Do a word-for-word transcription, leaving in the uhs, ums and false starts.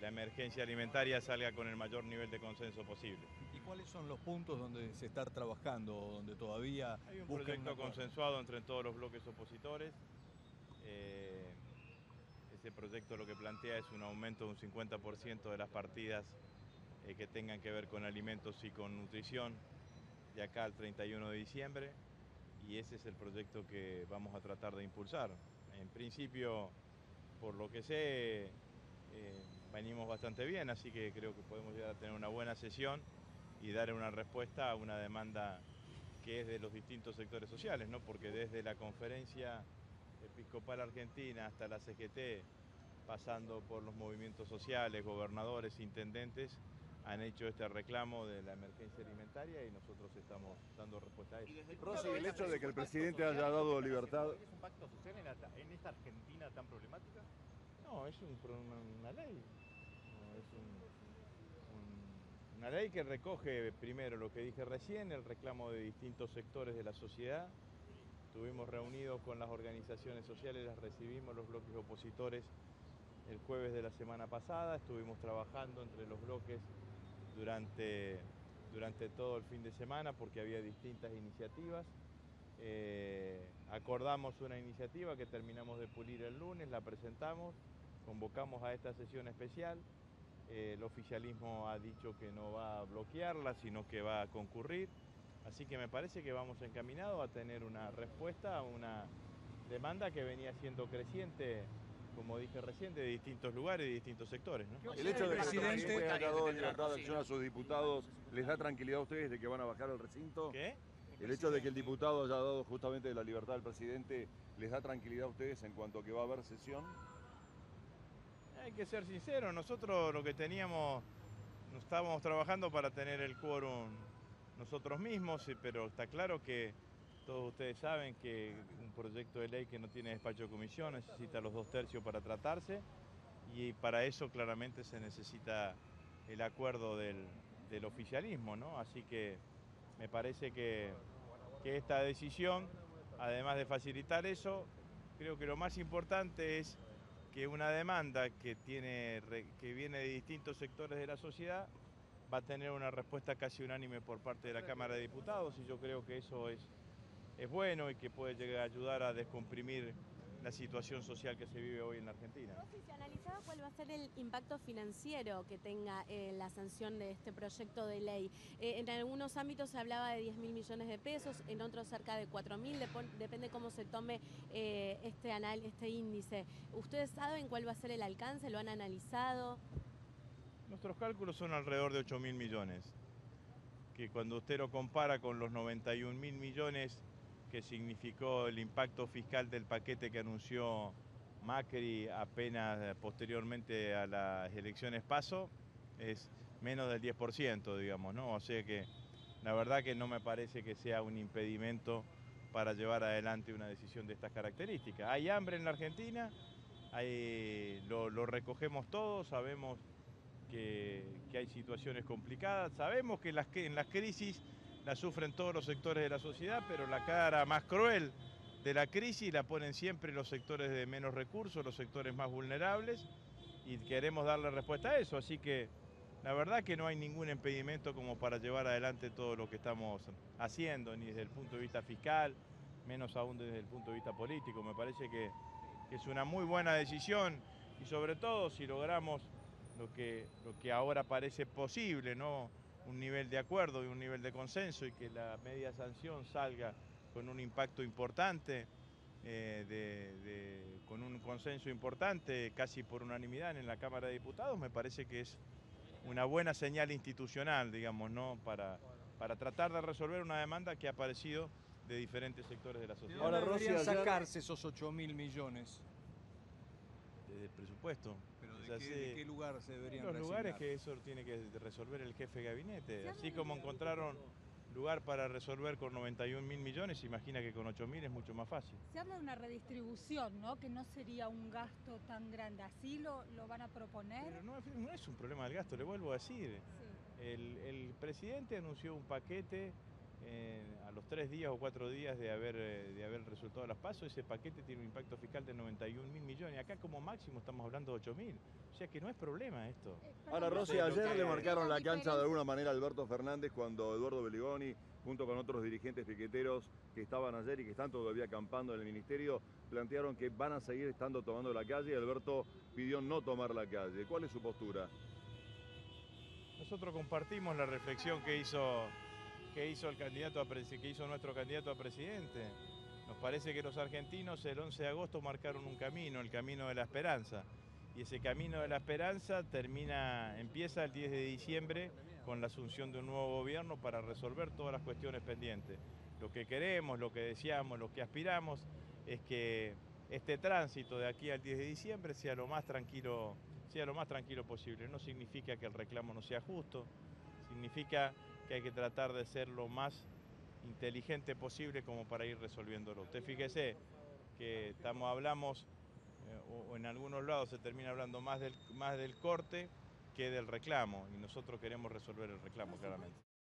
la emergencia alimentaria salga con el mayor nivel de consenso posible. ¿Y cuáles son los puntos donde se está trabajando, donde todavía hay un buscan proyecto un acuerdo consensuado entre todos los bloques opositores? Eh, ese proyecto lo que plantea es un aumento de un cincuenta por ciento de las partidas eh, que tengan que ver con alimentos y con nutrición de acá al treinta y uno de diciembre, y ese es el proyecto que vamos a tratar de impulsar. En principio, por lo que sé, eh, venimos bastante bien, así que creo que podemos llegar a tener una buena sesión y dar una respuesta a una demanda que es de los distintos sectores sociales, ¿no? Porque desde la Conferencia Episcopal Argentina hasta la C G T, pasando por los movimientos sociales, gobernadores, intendentes, han hecho este reclamo de la emergencia alimentaria y nosotros estamos dando respuesta a eso. Rossi, el hecho de que el presidente haya dado libertad... ¿Es un pacto social en, la, en esta Argentina tan problemática? No, es un, una, una ley. No, es un, un, una ley que recoge primero lo que dije recién, el reclamo de distintos sectores de la sociedad. Estuvimos reunidos con las organizaciones sociales, las recibimos los bloques opositores el jueves de la semana pasada, estuvimos trabajando entre los bloques durante, durante todo el fin de semana porque había distintas iniciativas. Eh, acordamos una iniciativa que terminamos de pulir el lunes, la presentamos, convocamos a esta sesión especial. Eh, el oficialismo ha dicho que no va a bloquearla, sino que va a concurrir. Así que me parece que vamos encaminados a tener una respuesta a una demanda que venía siendo creciente, como dije recién, de distintos lugares y distintos sectores, ¿no? El hecho de que el presidente haya dado libertad de acción a sus diputados, ¿les da tranquilidad a ustedes de que van a bajar al recinto? ¿Qué? El hecho de que el diputado haya dado justamente la libertad al presidente, ¿les da tranquilidad a ustedes en cuanto a que va a haber sesión? Hay que ser sinceros, nosotros lo que teníamos, no estábamos trabajando para tener el quórum nosotros mismos, pero está claro que todos ustedes saben que un proyecto de ley que no tiene despacho de comisión necesita los dos tercios para tratarse y para eso claramente se necesita el acuerdo del, del oficialismo, ¿no? Así que me parece que, que esta decisión, además de facilitar eso, creo que lo más importante es que una demanda que, tiene, que viene de distintos sectores de la sociedad va a tener una respuesta casi unánime por parte de la Cámara de Diputados y yo creo que eso es, es bueno y que puede llegar a ayudar a descomprimir la situación social que se vive hoy en la Argentina. Rossi, ¿se analizaba cuál va a ser el impacto financiero que tenga eh, la sanción de este proyecto de ley? Eh, en algunos ámbitos se hablaba de diez mil millones de pesos, en otros cerca de cuatro mil, depende cómo se tome eh, este, anal, este índice. ¿Ustedes saben cuál va a ser el alcance? ¿Lo han analizado? Nuestros cálculos son alrededor de ocho mil millones, que cuando usted lo compara con los noventa y un mil millones que significó el impacto fiscal del paquete que anunció Macri apenas posteriormente a las elecciones PASO, es menos del diez por ciento, digamos, ¿no? O sea que la verdad que no me parece que sea un impedimento para llevar adelante una decisión de estas características. Hay hambre en la Argentina, hay, lo, lo recogemos todos, sabemos que, que hay situaciones complicadas, sabemos que, las, que en las crisis la sufren todos los sectores de la sociedad, pero la cara más cruel de la crisis la ponen siempre los sectores de menos recursos, los sectores más vulnerables, y queremos darle respuesta a eso, así que la verdad que no hay ningún impedimento como para llevar adelante todo lo que estamos haciendo, ni desde el punto de vista fiscal, menos aún desde el punto de vista político. Me parece que, que es una muy buena decisión y sobre todo si logramos lo que, lo que ahora parece posible, ¿no? Un nivel de acuerdo y un nivel de consenso y que la media sanción salga con un impacto importante, eh, de, de, con un consenso importante, casi por unanimidad en la Cámara de Diputados, me parece que es una buena señal institucional, digamos, ¿no? Para, para tratar de resolver una demanda que ha aparecido de diferentes sectores de la sociedad. Ahora, deberían sacarse esos ocho mil millones. Desde el presupuesto. ¿Pero de, o sea, qué, sí, de qué lugar se deberían los reasignar? lugares que eso tiene que resolver el jefe de gabinete. Así como encontraron lugar para resolver con noventa y un mil millones, imagina que con ocho mil es mucho más fácil. Se habla de una redistribución, ¿no? Que no sería un gasto tan grande. ¿Así lo, lo van a proponer? Pero no, no es un problema del gasto, le vuelvo a decir. Sí. El, el presidente anunció un paquete eh, a los tres días o cuatro días de haber, eh, de haber resultado las PASO, ese paquete tiene un impacto fiscal de noventa y un mil millones. Acá como máximo estamos hablando de ocho mil. O sea que no es problema esto. Ahora, Rossi, Sí, lo ayer que- le marcaron la cancha de alguna manera a Alberto Fernández cuando Eduardo Beligoni, junto con otros dirigentes piqueteros que estaban ayer y que están todavía acampando en el ministerio, plantearon que van a seguir estando tomando la calle y Alberto pidió no tomar la calle. ¿Cuál es su postura? Nosotros compartimos la reflexión que hizo, que hizo, el candidato a presi- que hizo nuestro candidato a presidente. Nos parece que los argentinos el once de agosto marcaron un camino, el camino de la esperanza. Y ese camino de la esperanza termina, empieza el diez de diciembre con la asunción de un nuevo gobierno para resolver todas las cuestiones pendientes. Lo que queremos, lo que deseamos, lo que aspiramos es que este tránsito de aquí al diez de diciembre sea lo más tranquilo, sea lo más tranquilo posible. No significa que el reclamo no sea justo, significa que hay que tratar de ser lo más inteligente posible como para ir resolviéndolo. Usted fíjese que estamos, hablamos, eh, o, o en algunos lados se termina hablando más del, más del corte que del reclamo, y nosotros queremos resolver el reclamo claramente.